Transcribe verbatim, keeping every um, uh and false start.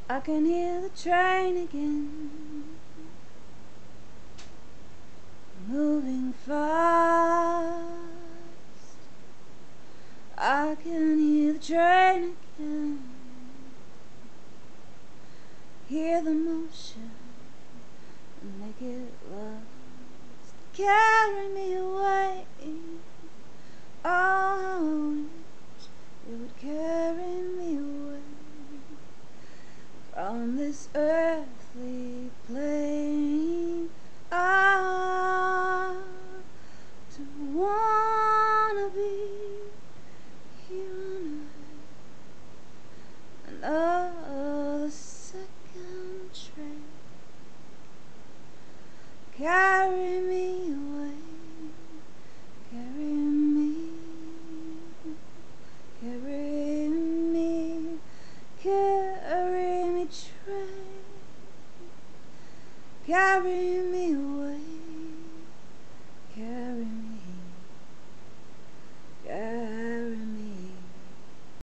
I can hear the train again, moving fast. I can hear the train again, hear the motion and make it last. Carry me away. Oh, how I wish it would carry me away from this earthly plane. Ah, to wanna be here on earth, another second train. Carry me away, carry me, carry me, carry me train, carry me away.